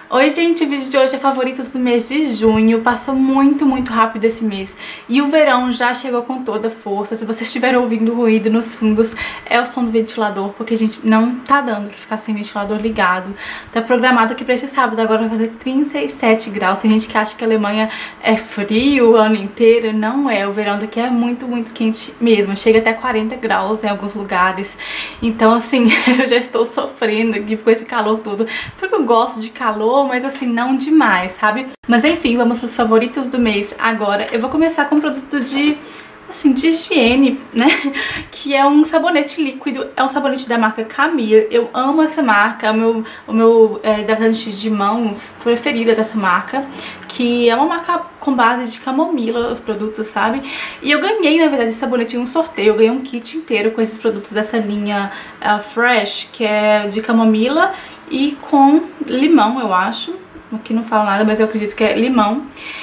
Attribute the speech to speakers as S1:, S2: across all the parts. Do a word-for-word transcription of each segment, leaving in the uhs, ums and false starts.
S1: Oi gente, o vídeo de hoje é favoritos do mês de junho. Passou muito, muito rápido esse mês e o verão já chegou com toda força. Se vocês estiverem ouvindo ruído nos fundos, é o som do ventilador, porque a gente não tá dando pra ficar sem ventilador ligado. Tá programado aqui pra esse sábado, agora vai fazer trinta e sete graus. Tem gente que acha que a Alemanha é frio o ano inteiro. Não é, o verão daqui é muito, muito quente mesmo. Chega até quarenta graus em alguns lugares. Então assim, eu já estou sofrendo aqui com esse calor todo, porque eu gosto de calor, mas assim, não demais, sabe? Mas enfim, vamos pros favoritos do mês agora. Eu vou começar com um produto de, assim, de higiene, né? Que é um sabonete líquido, é um sabonete da marca Camille. Eu amo essa marca, é o meu, o meu é, hidratante de mãos preferido dessa marca, que é uma marca com base de camomila, os produtos, sabe? E eu ganhei, na verdade, esse sabonete em um sorteio. Eu ganhei um kit inteiro com esses produtos dessa linha uh, Fresh, que é de camomila e com limão, eu acho. Aqui não fala nada, mas eu acredito que é limão.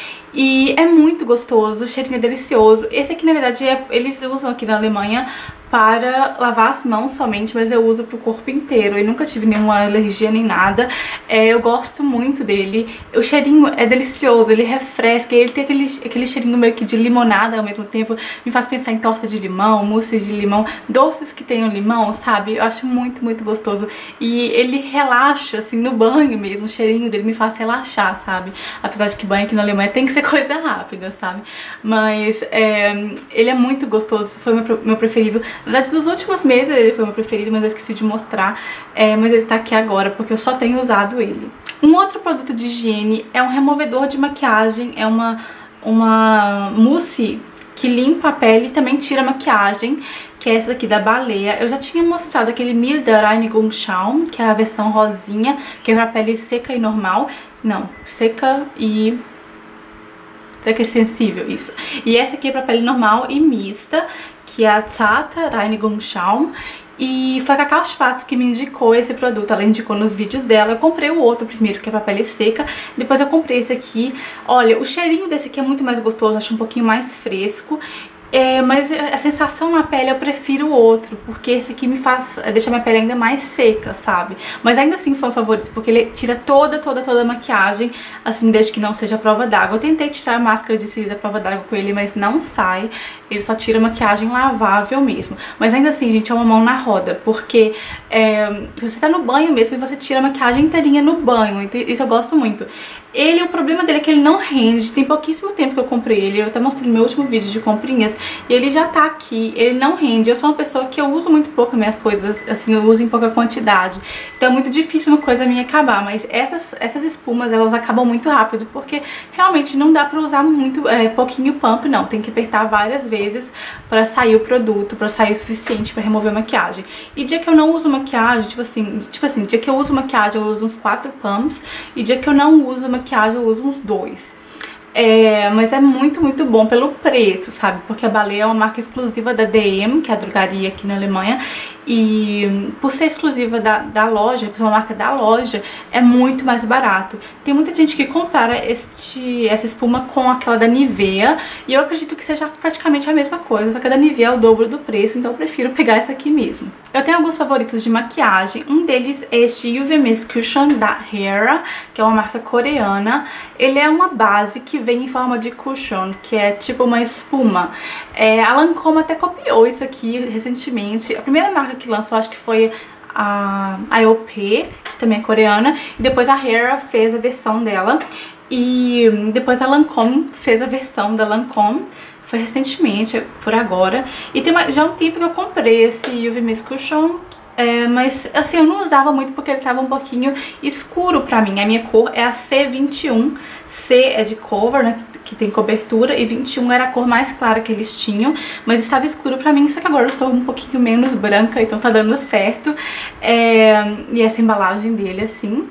S1: E é muito gostoso, o cheirinho é delicioso. Esse aqui, na verdade, é, eles usam aqui na Alemanha para lavar as mãos somente, mas eu uso pro corpo inteiro. Eu nunca tive nenhuma alergia nem nada. É, eu gosto muito dele. O cheirinho é delicioso, ele refresca. Ele tem aquele, aquele cheirinho meio que de limonada ao mesmo tempo. Me faz pensar em torta de limão, mousse de limão, doces que tenham limão, sabe? Eu acho muito, muito gostoso. E ele relaxa, assim, no banho mesmo. O cheirinho dele me faz relaxar, sabe? Apesar de que banho aqui na Alemanha tem que ser coisa rápida, sabe? Mas é, ele é muito gostoso. Foi o meu, meu preferido. Na verdade, dos últimos meses ele foi meu preferido, mas eu esqueci de mostrar. É, mas ele tá aqui agora, porque eu só tenho usado ele. Um outro produto de higiene é um removedor de maquiagem. É uma, uma mousse que limpa a pele e também tira a maquiagem, que é essa daqui da Baleia. Eu já tinha mostrado aquele Milde Reinigungsschaum, que é a versão rosinha, que é pra pele seca e normal. Não, seca e... seca e sensível, isso. E essa aqui é pra pele normal e mista, que é a Zarte Reinigungsschaum. E foi a Cacau Schwarz que me indicou esse produto, ela indicou nos vídeos dela. Eu comprei o outro primeiro, que é pra pele seca, depois eu comprei esse aqui. Olha, o cheirinho desse aqui é muito mais gostoso, acho um pouquinho mais fresco. É, mas a sensação na pele eu prefiro o outro, porque esse aqui me faz, deixa minha pele ainda mais seca, sabe? Mas ainda assim foi um favorito, porque ele tira toda, toda, toda a maquiagem, assim, desde que não seja a prova d'água. Eu tentei tirar a máscara de cílios da prova d'água com ele, mas não sai. Ele só tira a maquiagem lavável mesmo. Mas ainda assim, gente, é uma mão na roda, porque é, você tá no banho mesmo e você tira a maquiagem inteirinha no banho. Isso eu gosto muito. Ele, o problema dele é que ele não rende. Tem pouquíssimo tempo que eu comprei ele. Eu até mostrei no meu último vídeo de comprinhas. E ele já tá aqui. Ele não rende. Eu sou uma pessoa que eu uso muito pouco minhas coisas. Assim, eu uso em pouca quantidade. Então é muito difícil uma coisa minha acabar. Mas essas, essas espumas, elas acabam muito rápido. Porque realmente não dá pra usar muito, é, pouquinho pump, não. Tem que apertar várias vezes pra sair o produto. Pra sair o suficiente pra remover a maquiagem. E dia que eu não uso maquiagem, tipo assim... Tipo assim, dia que eu uso maquiagem, eu uso uns quatro pumps. E dia que eu não uso maquiagem, eu uso uns dois. É, mas é muito, muito bom pelo preço, sabe? Porque a Baleia é uma marca exclusiva da D M, que é a drogaria aqui na Alemanha. E por ser exclusiva da, da loja, por ser uma marca da loja, é muito mais barato. Tem muita gente que compara este, essa espuma com aquela da Nivea. E eu acredito que seja praticamente a mesma coisa, só que a da Nivea é o dobro do preço, então eu prefiro pegar essa aqui mesmo. Eu tenho alguns favoritos de maquiagem. Um deles é este U V Mist Cushion da Hera, que é uma marca coreana. Ele é uma base que vem em forma de cushion, que é tipo uma espuma. É, a Lancôme até copiou isso aqui recentemente. A primeira marca que lançou, acho que foi a I O P, que também é coreana, e depois a Hera fez a versão dela, e depois a Lancôme fez a versão da Lancôme. Foi recentemente, por agora. E tem uma, já há um tempo que eu comprei esse U V Mist Cushion. É, mas assim, eu não usava muito porque ele tava um pouquinho escuro pra mim. A minha cor é a C vinte e um. C é de cover, né, que tem cobertura, e vinte e um era a cor mais clara que eles tinham, mas estava escuro pra mim, só que agora eu estou um pouquinho menos branca, então tá dando certo. É, e essa embalagem dele, assim,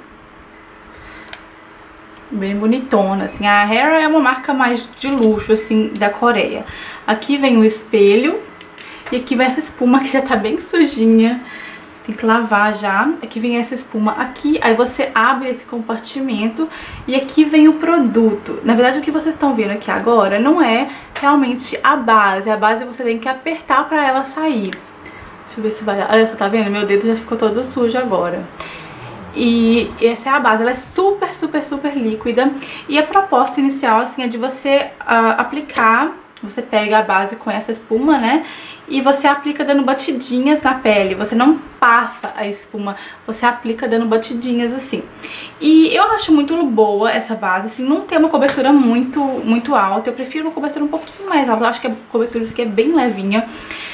S1: bem bonitona, assim. A Hera é uma marca mais de luxo, assim, da Coreia. Aqui vem o espelho, e aqui vem essa espuma que já tá bem sujinha. Tem que lavar já. Aqui vem essa espuma aqui, aí você abre esse compartimento e aqui vem o produto. Na verdade, o que vocês estão vendo aqui agora não é realmente a base. A base você tem que apertar pra ela sair. Deixa eu ver se vai... Olha só, tá vendo? Meu dedo já ficou todo sujo agora. E essa é a base, ela é super, super, super líquida. E a proposta inicial, assim, é de você uh, aplicar, você pega a base com essa espuma, né? E você aplica dando batidinhas na pele, você não passa a espuma, você aplica dando batidinhas assim. E eu acho muito boa essa base, assim, não tem uma cobertura muito, muito alta, eu prefiro uma cobertura um pouquinho mais alta, eu acho que a cobertura aqui é bem levinha.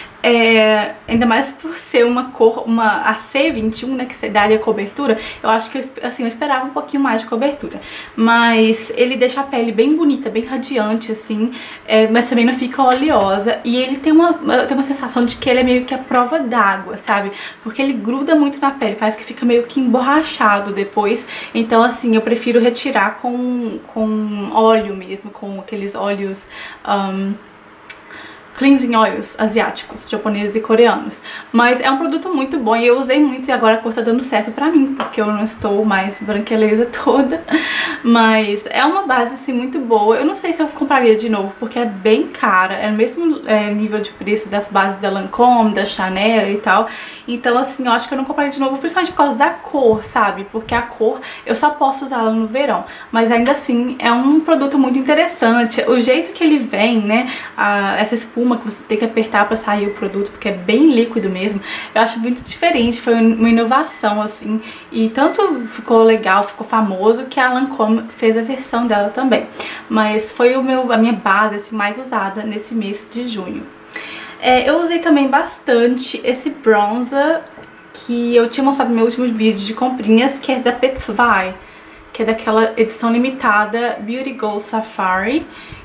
S1: É, ainda mais por ser uma cor, uma A C vinte e um, né, que daria cobertura, eu acho que eu, assim, eu esperava um pouquinho mais de cobertura. Mas ele deixa a pele bem bonita, bem radiante, assim, é, mas também não fica oleosa. E ele tem uma, tem uma sensação de que ele é meio que a prova d'água, sabe? Porque ele gruda muito na pele, parece que fica meio que emborrachado depois. Então, assim, eu prefiro retirar com, com óleo mesmo, com aqueles óleos... Um, cleansing oils asiáticos, japoneses e coreanos. Mas é um produto muito bom e eu usei muito e agora a cor tá dando certo pra mim, porque eu não estou mais branqueleza toda. Mas é uma base, assim, muito boa. Eu não sei se eu compraria de novo, porque é bem cara. É no mesmo é, nível de preço das bases da Lancôme, da Chanel e tal. Então, assim, eu acho que eu não compraria de novo, principalmente por causa da cor, sabe? Porque a cor, eu só posso usá-la no verão. Mas ainda assim, é um produto muito interessante. O jeito que ele vem, né, a, essa espuma que você tem que apertar pra sair o produto, porque é bem líquido mesmo, eu acho muito diferente, foi uma inovação, assim, e tanto ficou legal, ficou famoso, que a Lancôme fez a versão dela também. Mas foi o meu, a minha base, assim, mais usada nesse mês de junho. É, eu usei também bastante esse bronzer, que eu tinha mostrado no meu último vídeo de comprinhas, que é da Petsvai, que é daquela edição limitada Beauty Gold Safari,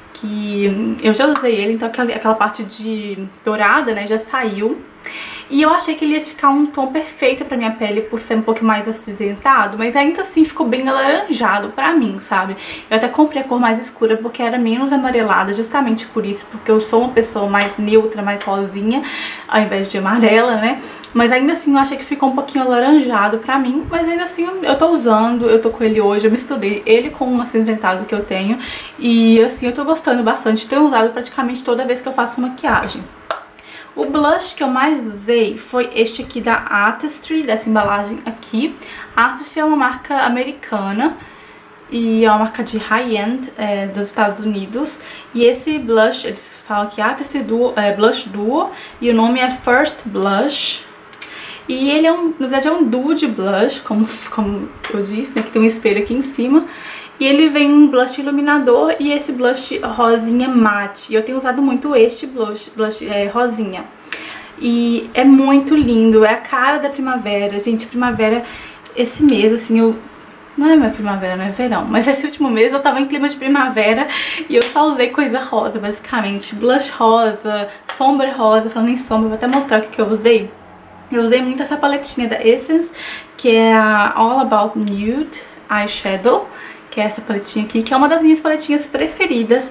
S1: que eu já usei ele, então aquela, aquela parte de dourada, né, já saiu. E eu achei que ele ia ficar um tom perfeito pra minha pele por ser um pouco mais acinzentado, mas ainda assim ficou bem alaranjado pra mim, sabe? Eu até comprei a cor mais escura porque era menos amarelada, justamente por isso, porque eu sou uma pessoa mais neutra, mais rosinha, ao invés de amarela, né? Mas ainda assim eu achei que ficou um pouquinho alaranjado pra mim, mas ainda assim eu tô usando, eu tô com ele hoje, eu misturei ele com um acinzentado que eu tenho e assim eu tô gostando bastante, tenho usado praticamente toda vez que eu faço maquiagem. O blush que eu mais usei foi este aqui da Artistry, dessa embalagem aqui. A Artistry é uma marca americana e é uma marca de high-end é, dos Estados Unidos. E esse blush, eles falam que é Artistry Duo, é, Blush Duo, e o nome é First Blush. E ele é um, na verdade é um duo de blush, como, como eu disse, né, que tem um espelho aqui em cima. E ele vem um blush iluminador e esse blush rosinha mate. E eu tenho usado muito este blush, blush é, rosinha. E é muito lindo, é a cara da primavera. Gente, primavera, esse mês, assim, eu... Não é minha primavera, não é verão. Mas esse último mês eu tava em clima de primavera e eu só usei coisa rosa, basicamente. Blush rosa, sombra rosa, falando em sombra, vou até mostrar o que, que eu usei. Eu usei muito essa paletinha da Essence, que é a All About Nude Eyeshadow, que é essa paletinha aqui, que é uma das minhas paletinhas preferidas.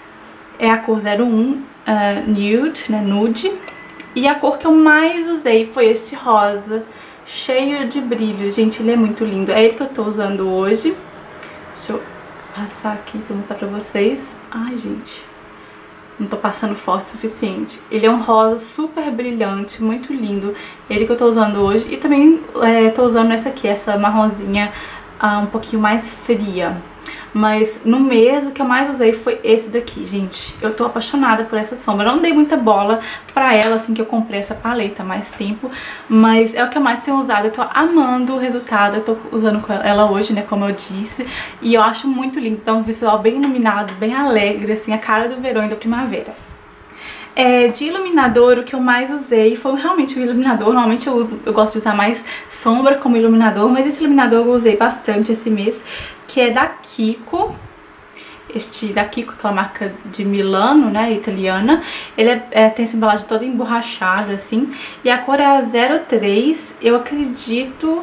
S1: É a cor zero um uh, Nude, né, Nude. E a cor que eu mais usei foi este rosa, cheio de brilho. Gente, ele é muito lindo. É ele que eu tô usando hoje. Deixa eu passar aqui pra mostrar pra vocês. Ai, gente, não tô passando forte o suficiente. Ele é um rosa super brilhante, muito lindo. Ele que eu tô usando hoje. E também é, tô usando essa aqui, essa marronzinha Uh, um pouquinho mais fria. Mas no mês o que eu mais usei foi esse daqui, gente. Eu tô apaixonada por essa sombra. Eu não dei muita bola pra ela, assim, que eu comprei essa paleta há mais tempo. Mas é o que eu mais tenho usado. Eu tô amando o resultado. Eu tô usando ela hoje, né, como eu disse. E eu acho muito lindo. Tá um visual bem iluminado, bem alegre, assim, a cara do verão e da primavera. É, de iluminador, o que eu mais usei foi realmente o iluminador. Normalmente eu uso, eu gosto de usar mais sombra como iluminador, mas esse iluminador eu usei bastante esse mês, que é da Kiko. Este da Kiko, aquela marca de Milano, né, italiana. Ele é, é, tem essa embalagem toda emborrachada, assim. E a cor é a zero três, eu acredito...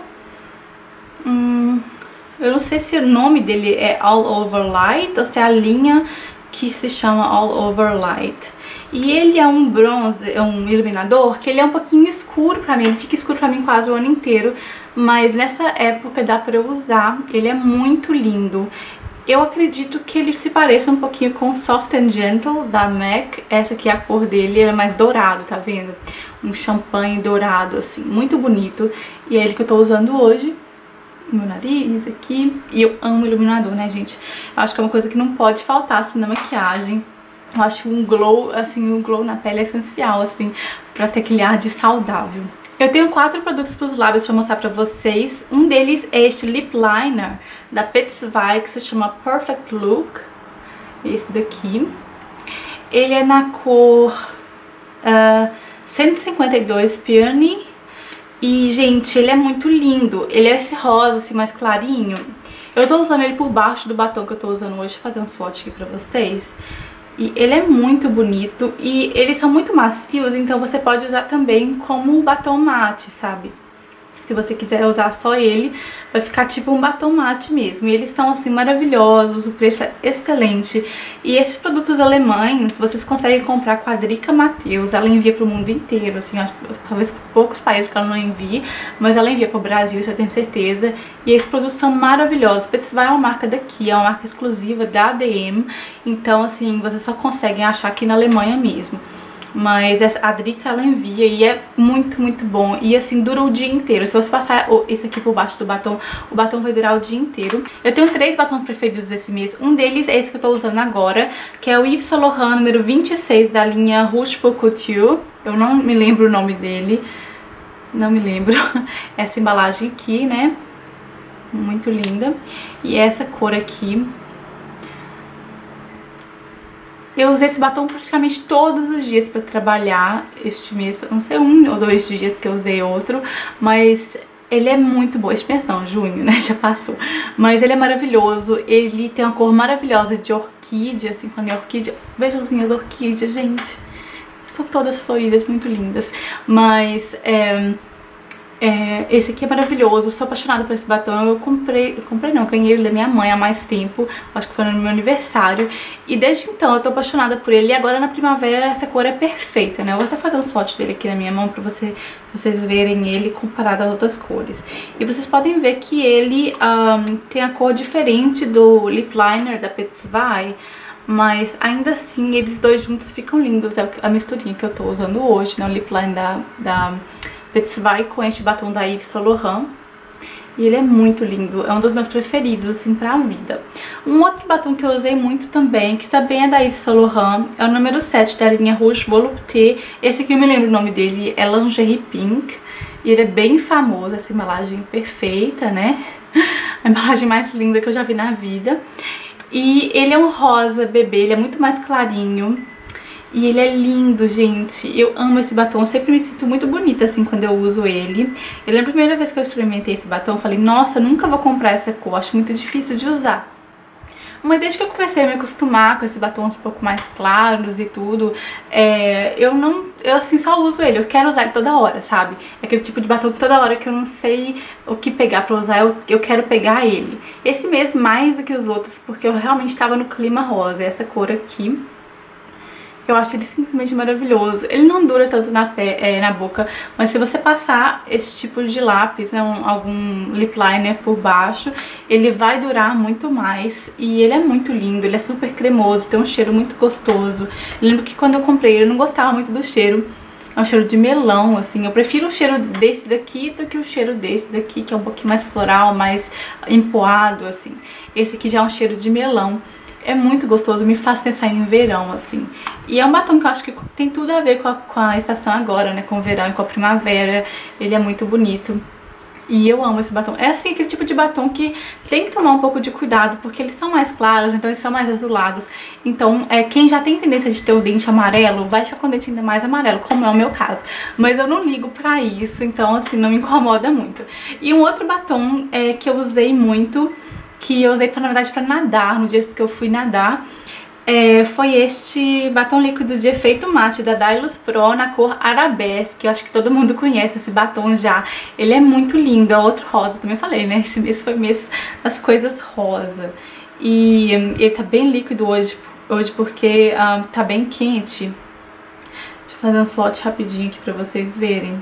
S1: Hum, eu não sei se o nome dele é All Over Light ou se é a linha que se chama All Over Light. E ele é um bronze, é um iluminador que ele é um pouquinho escuro pra mim, ele fica escuro pra mim quase o ano inteiro, mas nessa época dá pra eu usar, ele é muito lindo. Eu acredito que ele se pareça um pouquinho com o Soft and Gentle da MAC, essa aqui é a cor dele, ele é mais dourado, tá vendo? Um champanhe dourado, assim, muito bonito, e é ele que eu tô usando hoje. meu nariz aqui. E eu amo iluminador, né, gente? Eu acho que é uma coisa que não pode faltar, assim, na maquiagem. Eu acho um glow, assim, um glow na pele é essencial, assim, pra ter aquele ar de saudável. Eu tenho quatro produtos pros lábios pra mostrar pra vocês. Um deles é este lip liner da Pets Vai, que se chama Perfect Look. Esse daqui. Ele é na cor uh, cento e cinquenta e dois Peony. E, gente, ele é muito lindo. Ele é esse rosa, assim, mais clarinho. Eu tô usando ele por baixo do batom que eu tô usando hoje. Vou fazer um swatch aqui pra vocês. E ele é muito bonito e eles são muito macios, então você pode usar também como batom mate, sabe? Se você quiser usar só ele, vai ficar tipo um batom mate mesmo. E eles são, assim, maravilhosos, o preço é excelente. E esses produtos alemães, vocês conseguem comprar com a Drica Mateus. Ela envia pro mundo inteiro, assim, acho, talvez poucos países que ela não envie, mas ela envia pro Brasil, isso eu tenho certeza. E esses produtos são maravilhosos. Pets Vai é uma marca daqui, é uma marca exclusiva da A D M. Então, assim, vocês só conseguem achar aqui na Alemanha mesmo. Mas a Drica, ela envia e é muito, muito bom. E assim, dura o dia inteiro. Se você passar esse aqui por baixo do batom, o batom vai durar o dia inteiro. Eu tenho três batons preferidos desse mês. Um deles é esse que eu tô usando agora, que é o Yves Saint Laurent número vinte e seis da linha Rouge pour Couture. Eu não me lembro o nome dele. Não me lembro. Essa embalagem aqui, né? Muito linda. E essa cor aqui. Eu usei esse batom praticamente todos os dias pra trabalhar este mês. Não sei, um ou dois dias que eu usei outro, mas ele é muito bom. Este mês não, junho, né? Já passou. Mas ele é maravilhoso. Ele tem uma cor maravilhosa de orquídea, assim, quando é orquídea. Vejam as minhas orquídeas, gente. São todas floridas, muito lindas. Mas é... É, esse aqui é maravilhoso, eu sou apaixonada por esse batom. Eu comprei, eu comprei não, eu ganhei ele da minha mãe há mais tempo, acho que foi no meu aniversário. E desde então eu tô apaixonada por ele. E agora na primavera essa cor é perfeita, né? Eu vou até fazer um swatch dele aqui na minha mão pra você, vocês verem ele comparado às outras cores. E vocês podem ver que ele um, tem a cor diferente do lip liner da Pets Vai. Mas ainda assim eles dois juntos ficam lindos. É a misturinha que eu tô usando hoje, né? O lip liner da... da Pets Vai com este batom da Yves Saint Laurent. E ele é muito lindo, é um dos meus preferidos, assim, pra vida. Um outro batom que eu usei muito também, que também é da Yves Saint Laurent, é o número sete da linha Rouge Volupté. Esse aqui eu me lembro o nome dele, é Lingerie Pink. E ele é bem famoso, essa embalagem perfeita, né? A embalagem mais linda que eu já vi na vida. E ele é um rosa bebê, ele é muito mais clarinho. E ele é lindo, gente. Eu amo esse batom. Eu sempre me sinto muito bonita, assim, quando eu uso ele. Eu lembro a primeira vez que eu experimentei esse batom, eu falei, nossa, nunca vou comprar essa cor. Acho muito difícil de usar. Mas desde que eu comecei a me acostumar com esses batons um pouco mais claros e tudo, é, eu não... Eu, assim, só uso ele. Eu quero usar ele toda hora, sabe? É aquele tipo de batom que toda hora que eu não sei o que pegar pra usar, eu, eu quero pegar ele. Esse mês mais do que os outros, porque eu realmente tava no clima rosa. Essa cor aqui... Eu acho ele simplesmente maravilhoso. Ele não dura tanto na, pé, é, na boca, mas se você passar esse tipo de lápis, né, um, algum lip liner por baixo, ele vai durar muito mais. E ele é muito lindo, ele é super cremoso, tem um cheiro muito gostoso. Eu lembro que quando eu comprei ele eu não gostava muito do cheiro. É um cheiro de melão, assim. Eu prefiro o cheiro desse daqui do que o cheiro desse daqui, que é um pouquinho mais floral, mais empoado, assim. Esse aqui já é um cheiro de melão. É muito gostoso, me faz pensar em verão, assim. E é um batom que eu acho que tem tudo a ver com a, com a estação agora, né? Com o verão e com a primavera. Ele é muito bonito. E eu amo esse batom. É assim, aquele tipo de batom que tem que tomar um pouco de cuidado, porque eles são mais claros, então eles são mais azulados. Então, é, quem já tem tendência de ter o dente amarelo, vai ficar com o dente ainda mais amarelo, como é o meu caso. Mas eu não ligo pra isso, então assim, não me incomoda muito. E um outro batom é, que eu usei muito... que eu usei, na verdade, pra nadar, no dia que eu fui nadar, é, foi este batom líquido de efeito mate da Dylos Pro na cor Arabesque. Eu acho que todo mundo conhece esse batom já. Ele é muito lindo, é outro rosa, também falei, né? Esse mês foi mês das coisas rosa. E um, ele tá bem líquido hoje, hoje porque um, tá bem quente. Deixa eu fazer um swatch rapidinho aqui pra vocês verem.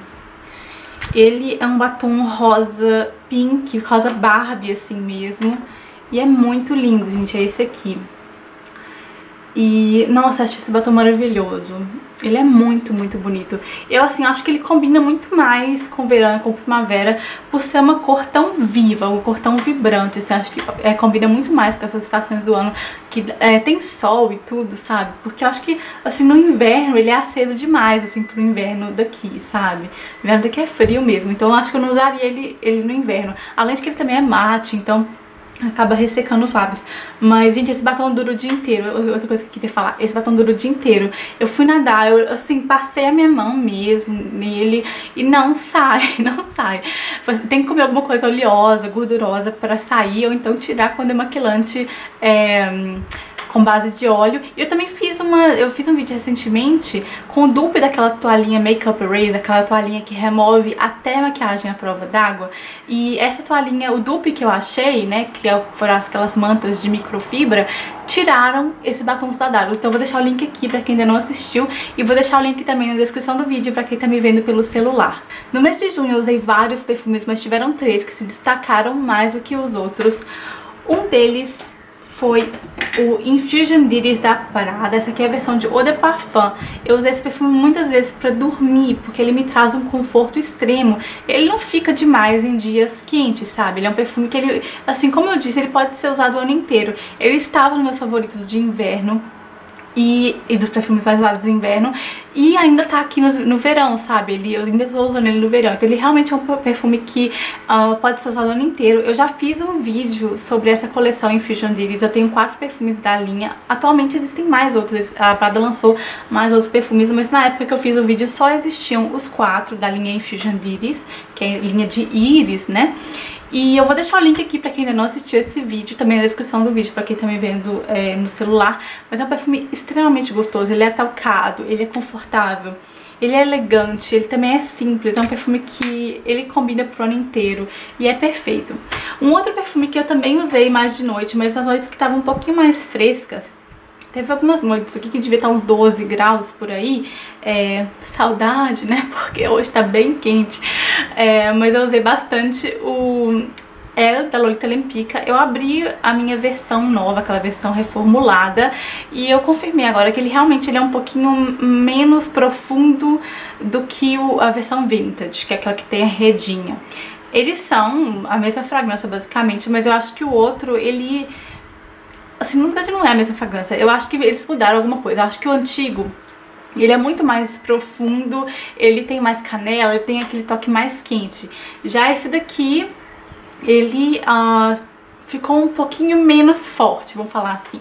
S1: Ele é um batom rosa pink, rosa Barbie assim mesmo. E é muito lindo, gente, é esse aqui. E, nossa, acho esse batom maravilhoso. Ele é muito, muito bonito. Eu, assim, acho que ele combina muito mais com verão e com primavera por ser uma cor tão viva, uma cor tão vibrante, assim. Acho que é, combina muito mais com essas estações do ano que é, tem sol e tudo, sabe? Porque eu acho que, assim, no inverno ele é aceso demais, assim, pro inverno daqui, sabe? O inverno daqui é frio mesmo, então eu acho que eu não usaria ele, ele no inverno. Além de que ele também é mate, então acaba ressecando os lábios. Mas, gente, esse batom dura o dia inteiro. Outra coisa que eu queria falar, esse batom dura o dia inteiro. Eu fui nadar, eu, assim, passei a minha mão mesmo nele e não sai, não sai. Tem que comer alguma coisa oleosa, gordurosa pra sair, ou então tirar quando é maquilante é, com base de óleo. E eu também fiz uma, eu fiz um vídeo recentemente com o dupe daquela toalhinha Makeup Erase, aquela toalhinha que remove até a maquiagem à prova d'água. E essa toalhinha, o dupe que eu achei, né, que foram aquelas mantas de microfibra, tiraram esse batom da Douglas. Então eu vou deixar o link aqui pra quem ainda não assistiu e vou deixar o link também na descrição do vídeo pra quem tá me vendo pelo celular. No mês de junho eu usei vários perfumes, mas tiveram três que se destacaram mais do que os outros. Um deles foi o Infusion Ditties da Prada. Essa aqui é a versão de Eau de Parfum. Eu usei esse perfume muitas vezes pra dormir, porque ele me traz um conforto extremo. Ele não fica demais em dias quentes, sabe? Ele é um perfume que ele, assim como eu disse, ele pode ser usado o ano inteiro. Ele estava nos meus favoritos de inverno. E, e dos perfumes mais usados no inverno. E ainda tá aqui no, no verão, sabe? Ele, eu ainda tô usando ele no verão. Então ele realmente é um perfume que uh, pode ser usado o ano inteiro. Eu já fiz um vídeo sobre essa coleção Infusion Ditties. Eu tenho quatro perfumes da linha. Atualmente existem mais outros. A Prada lançou mais outros perfumes, mas na época que eu fiz o vídeo só existiam os quatro da linha Infusion Ditties, que é a linha de íris, né? E eu vou deixar o link aqui pra quem ainda não assistiu esse vídeo, também na descrição do vídeo, pra quem tá me vendo é, no celular. Mas é um perfume extremamente gostoso, ele é talcado, ele é confortável, ele é elegante, ele também é simples, é um perfume que ele combina pro ano inteiro e é perfeito. Um outro perfume que eu também usei mais de noite, mas nas noites que estavam um pouquinho mais frescas, teve algumas noites aqui que devia estar uns doze graus por aí, é, saudade, né, porque hoje tá bem quente, é, mas eu usei bastante o é da Lolita Lempicka. Eu abri a minha versão nova, aquela versão reformulada, e eu confirmei agora que ele realmente ele é um pouquinho menos profundo do que o, a versão Vintage, que é aquela que tem a redinha. Eles são a mesma fragrância basicamente, mas eu acho que o outro, ele... assim, na verdade não é a mesma fragrância. Eu acho que eles mudaram alguma coisa. Eu acho que o antigo, ele é muito mais profundo, ele tem mais canela, ele tem aquele toque mais quente. Já esse daqui, ele uh, ficou um pouquinho menos forte, vamos falar assim.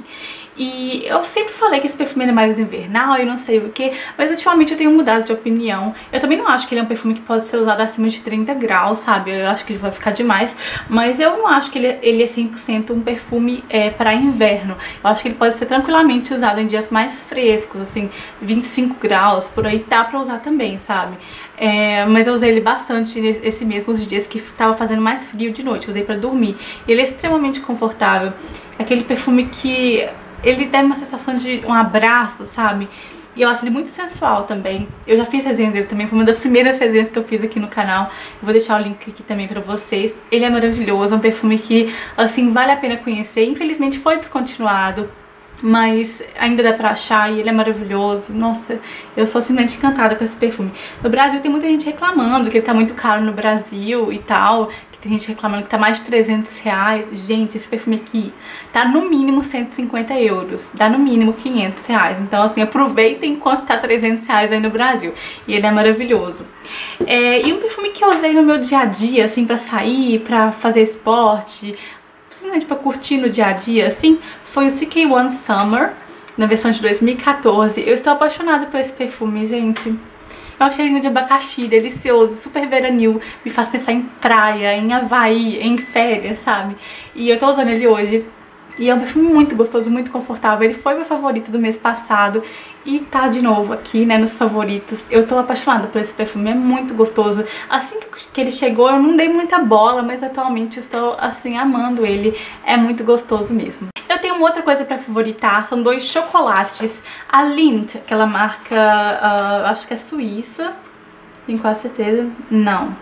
S1: E eu sempre falei que esse perfume é mais invernal e não sei o que, mas ultimamente eu tenho mudado de opinião. Eu também não acho que ele é um perfume que pode ser usado acima de trinta graus, sabe? Eu acho que ele vai ficar demais, mas eu não acho que ele, ele é cem por cento um perfume é, para inverno. Eu acho que ele pode ser tranquilamente usado em dias mais frescos, assim, vinte e cinco graus, por aí dá pra usar também, sabe? É, mas eu usei ele bastante esse mês, nos dias que tava fazendo mais frio de noite. Eu usei pra dormir. Ele é extremamente confortável. É aquele perfume que... ele dá uma sensação de um abraço, sabe? E eu acho ele muito sensual também. Eu já fiz resenha dele também, foi uma das primeiras resenhas que eu fiz aqui no canal. Eu vou deixar o link aqui também pra vocês. Ele é maravilhoso, é um perfume que, assim, vale a pena conhecer. Infelizmente foi descontinuado, mas ainda dá pra achar e ele é maravilhoso. Nossa, eu sou simplesmente encantada com esse perfume. No Brasil tem muita gente reclamando que ele tá muito caro no Brasil e tal. Tem gente reclamando que tá mais de trezentos reais. Gente, esse perfume aqui tá no mínimo cento e cinquenta euros. Dá no mínimo quinhentos reais. Então, assim, aproveitem enquanto tá trezentos reais aí no Brasil. E ele é maravilhoso. É, e um perfume que eu usei no meu dia a dia, assim, pra sair, pra fazer esporte, simplesmente pra curtir no dia a dia, assim, foi o C K one Summer, na versão de dois mil e quatorze. Eu estou apaixonada por esse perfume, gente. É um cheirinho de abacaxi, delicioso, super veranil, me faz pensar em praia, em Havaí, em férias, sabe? E eu tô usando ele hoje. E é um perfume muito gostoso, muito confortável. Ele foi meu favorito do mês passado e tá de novo aqui, né, nos favoritos. Eu tô apaixonada por esse perfume, é muito gostoso. Assim que ele chegou, eu não dei muita bola, mas atualmente eu estou, assim, amando ele. É muito gostoso mesmo. Eu tenho uma outra coisa pra favoritar, são dois chocolates. A Lindt, aquela marca, uh, acho que é suíça, tenho quase certeza, não.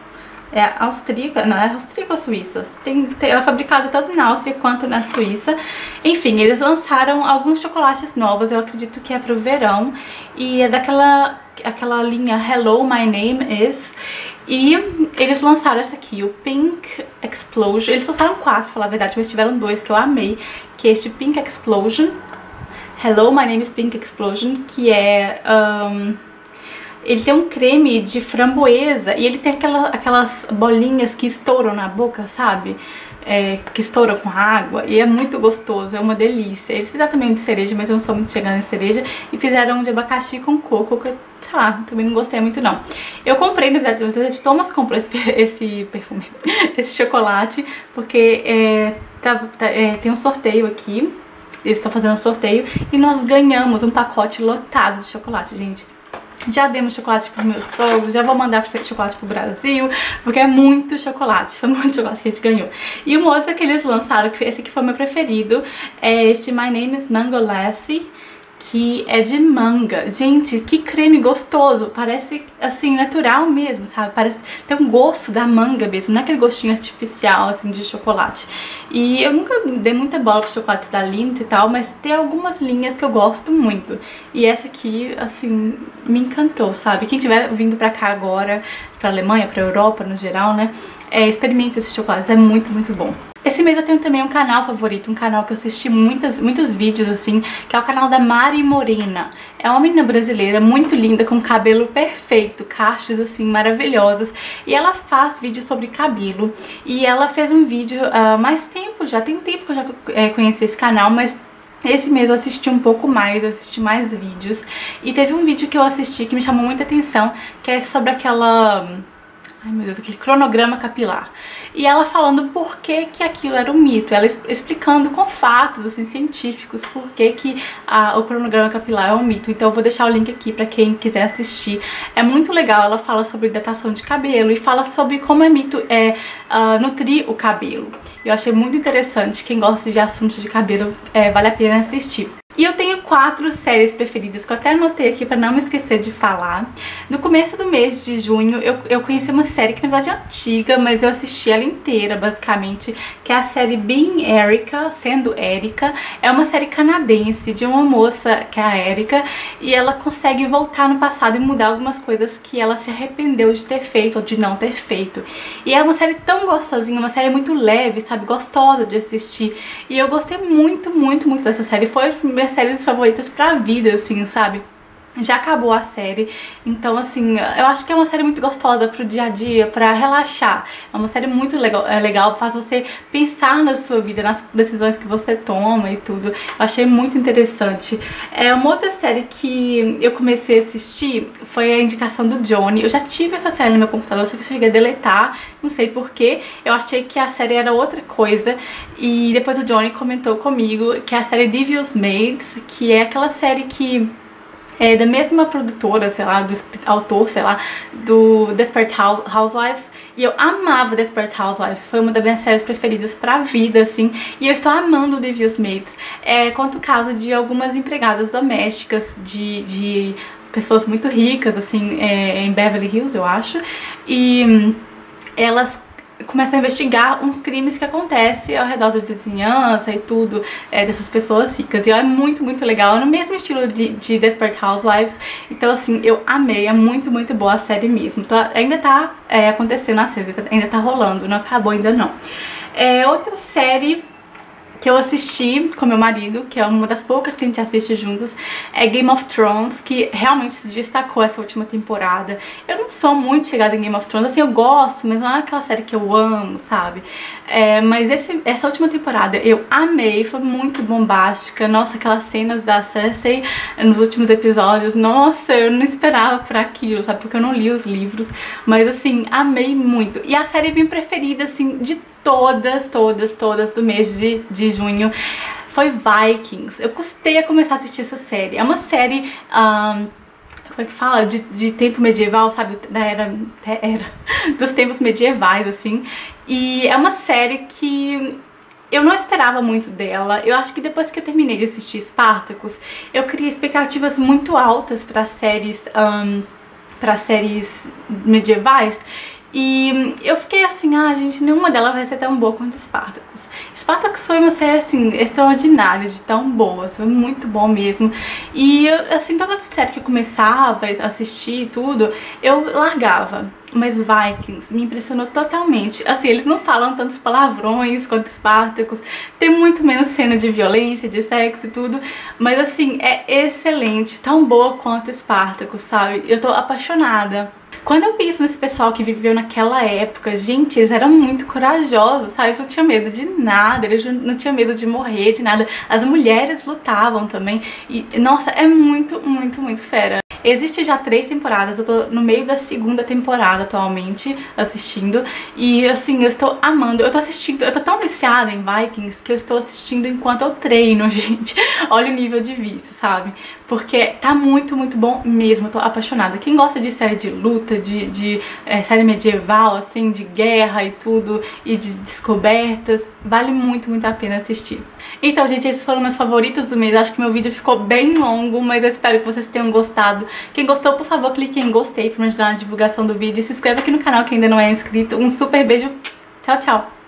S1: É austríaca, não, é austríaca ou suíça? Tem, tem, ela é fabricada tanto na Áustria quanto na Suíça. Enfim, eles lançaram alguns chocolates novos, eu acredito que é pro verão. E é daquela aquela linha Hello, My Name Is. E eles lançaram essa aqui, o Pink Explosion. Eles lançaram quatro, pra falar a verdade, mas tiveram dois que eu amei. Que é este Pink Explosion. Hello, My Name Is Pink Explosion, que é... Um, ele tem um creme de framboesa e ele tem aquela, aquelas bolinhas que estouram na boca, sabe? É, que estouram com água e é muito gostoso, é uma delícia. Eles fizeram também um de cereja, mas eu não sou muito chegada em cereja. E fizeram um de abacaxi com coco, que eu, sei lá, também não gostei muito não. Eu comprei, na verdade, o Thomas comprou esse, esse perfume, esse chocolate, porque é, tá, tá, é, tem um sorteio aqui. Eles estão fazendo um sorteio e nós ganhamos um pacote lotado de chocolate, gente. Já demos chocolate para meus sogros, já vou mandar para chocolate pro Brasil, porque é muito chocolate, foi muito chocolate que a gente ganhou. E uma outra que eles lançaram, que esse aqui foi meu preferido, é este My Name is Mango Lassie, que é de manga. Gente, que creme gostoso, parece assim, natural mesmo, sabe? Parece tem um gosto da manga mesmo, não é aquele gostinho artificial assim de chocolate. E eu nunca dei muita bola para chocolates da Lindt e tal, mas tem algumas linhas que eu gosto muito. E essa aqui, assim, me encantou, sabe? Quem tiver vindo pra cá agora, pra Alemanha, pra Europa no geral, né? É, experimente esses chocolates, é muito, muito bom. Esse mês eu tenho também um canal favorito, um canal que eu assisti muitas, muitos vídeos assim, que é o canal da Mari Morena. É uma menina brasileira muito linda, com cabelo perfeito, cachos assim maravilhosos. E ela faz vídeos sobre cabelo. E ela fez um vídeo há uh, mais tempo já, tem tempo que eu já é, conheci esse canal, mas... esse mês eu assisti um pouco mais, eu assisti mais vídeos. E teve um vídeo que eu assisti que me chamou muita atenção, que é sobre aquela... ai meu Deus, aquele cronograma capilar. E ela falando por que que aquilo era um mito, ela explicando com fatos assim, científicos por que que a, o cronograma capilar é um mito. Então eu vou deixar o link aqui pra quem quiser assistir. É muito legal, ela fala sobre hidratação de cabelo e fala sobre como é mito é, uh, nutrir o cabelo. Eu achei muito interessante, quem gosta de assuntos de cabelo é, vale a pena assistir. E eu tenho quatro séries preferidas que eu até anotei aqui pra não me esquecer de falar. No começo do mês de junho eu, eu conheci uma série que na verdade é antiga, mas eu assisti ela inteira basicamente, que é a série Being Erica, Sendo Erika. É uma série canadense de uma moça que é a Erika e ela consegue voltar no passado e mudar algumas coisas que ela se arrependeu de ter feito ou de não ter feito. E é uma série tão gostosinha, uma série muito leve, sabe, gostosa de assistir. E eu gostei muito, muito, muito dessa série. Foi minhas séries favoritas pra vida, assim, sabe? Já acabou a série, então assim, eu acho que é uma série muito gostosa pro dia a dia, pra relaxar. É uma série muito legal, é legal, faz você pensar na sua vida, nas decisões que você toma e tudo. Eu achei muito interessante. É uma outra série que eu comecei a assistir, foi a indicação do Johnny. Eu já tive essa série no meu computador, só que eu cheguei a deletar, não sei porquê. Eu achei que a série era outra coisa, e depois o Johnny comentou comigo que é a série Devil's Maids, que é aquela série que... é da mesma produtora, sei lá, do autor, sei lá, do Desperate Housewives. E eu amava Desperate Housewives, foi uma das minhas séries preferidas pra vida, assim. E eu estou amando Devil's Maids. É, conta o caso de algumas empregadas domésticas, de, de pessoas muito ricas, assim, é, em Beverly Hills, eu acho. E elas começa a investigar uns crimes que acontecem ao redor da vizinhança e tudo, é, dessas pessoas ricas. E é muito, muito legal, no mesmo estilo de, de Desperate Housewives. Então, assim, eu amei, é muito, muito boa a série mesmo. Então, ainda tá é, acontecendo a série, ainda tá rolando, não acabou ainda não. É, outra série que eu assisti com meu marido, que é uma das poucas que a gente assiste juntos, é Game of Thrones, que realmente se destacou essa última temporada. Eu não sou muito chegada em Game of Thrones, assim, eu gosto, mas não é aquela série que eu amo, sabe? É, mas esse, essa última temporada eu amei, foi muito bombástica. Nossa, aquelas cenas da Cersei nos últimos episódios, nossa, eu não esperava por aquilo, sabe? Porque eu não li os livros, mas assim, amei muito. E a série minha preferida, assim, de todas, todas, todas do mês de, de junho foi Vikings. Eu custei a começar a assistir essa série. É uma série, um, como é que fala? De, de tempo medieval, sabe? Da era, era dos tempos medievais, assim. E é uma série que eu não esperava muito dela. Eu acho que depois que eu terminei de assistir Spartacus, eu criei expectativas muito altas para séries, um, para séries medievais. E eu fiquei assim, ah gente, nenhuma delas vai ser tão boa quanto Spartacus. Spartacus foi uma série assim, extraordinária, de tão boa, foi muito bom mesmo. E eu, assim, toda série que eu começava a assistir e tudo, eu largava. Mas Vikings me impressionou totalmente. Assim, eles não falam tantos palavrões quanto Spartacus, tem muito menos cena de violência, de sexo e tudo, mas assim, é excelente, tão boa quanto Spartacus, sabe? Eu tô apaixonada. Quando eu penso nesse pessoal que viveu naquela época, gente, eles eram muito corajosos, sabe? Eles não tinham medo de nada, eles não tinham medo de morrer, de nada. As mulheres lutavam também e, nossa, é muito, muito, muito fera. Existe já três temporadas, eu tô no meio da segunda temporada atualmente assistindo e assim, eu estou amando, eu tô assistindo, eu tô tão viciada em Vikings que eu estou assistindo enquanto eu treino, gente. Olha o nível de vício, sabe? Porque tá muito, muito bom mesmo, eu tô apaixonada. Quem gosta de série de luta, de, de é, série medieval, assim, de guerra e tudo, e de descobertas, vale muito, muito a pena assistir. Então, gente, esses foram meus favoritos do mês. Acho que meu vídeo ficou bem longo, mas eu espero que vocês tenham gostado. Quem gostou, por favor, clique em gostei pra me ajudar na divulgação do vídeo. E se inscreva aqui no canal que ainda não é inscrito. Um super beijo. Tchau, tchau.